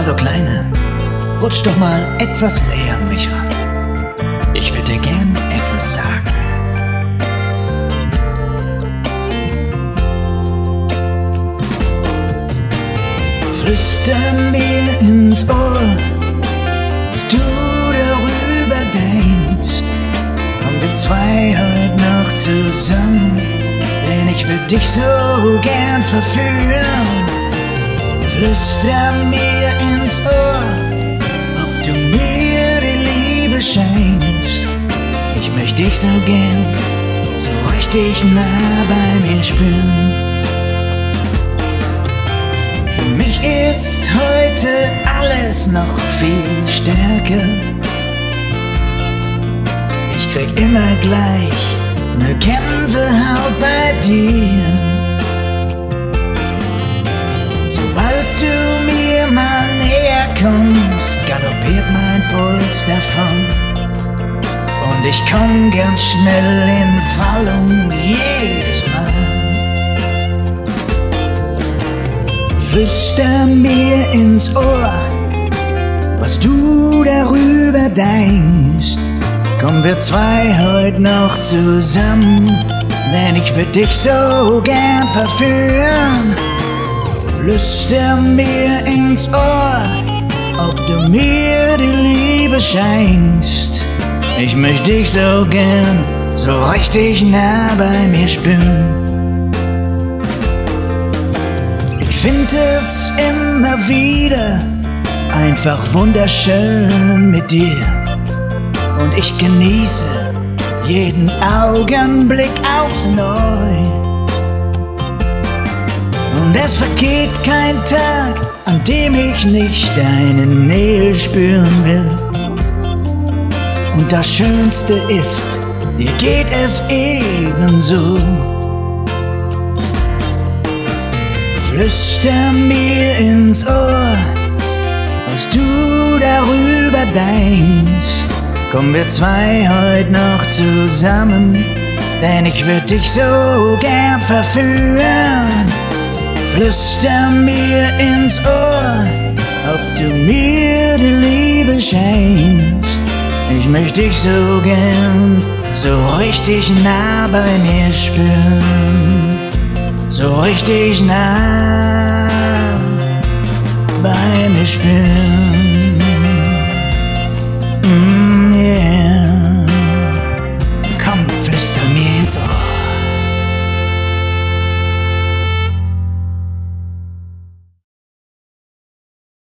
Hallo Kleine, rutsch doch mal etwas näher an mich ran. Ich würde dir gern etwas sagen. Flüster mir ins Ohr, was du darüber denkst. Kommen wir zwei heute noch zusammen, denn ich würde dich so gern verführen. Flüster mir ins Ohr, ob du mir die Liebe schenkst. Ich möchte dich so gern so richtig nah bei mir spüren. Für mich ist heute alles noch viel stärker. Ich krieg immer gleich ne Gänsehaut bei dir. Sobald du mir mal näher kommst, galoppiert mein Puls davon. Und ich komm ganz schnell in Wallung jedes Mal. Flüster mir ins Ohr, was du darüber denkst. Kommen wir zwei heute noch zusammen, denn ich würd dich so gern verführen. Flüster mir ins Ohr, ob du mir die Liebe schenkst. Ich möchte dich so gern so richtig nah bei mir spüren. Ich find es immer wieder einfach wunderschön mit dir. Und ich genieße jeden Augenblick aufs Neue. Und es vergeht kein Tag, an dem ich nicht deine Nähe spüren will. Und das Schönste ist, dir geht es ebenso. Flüster mir ins Ohr, was du darüber denkst. Kommen wir zwei heute noch zusammen, denn ich würd dich so gern verführen. Flüster mir ins Ohr, ob du mir die Liebe schenkst. Ich möchte dich so gern so richtig nah bei mir spüren. So richtig nah bei mir spüren.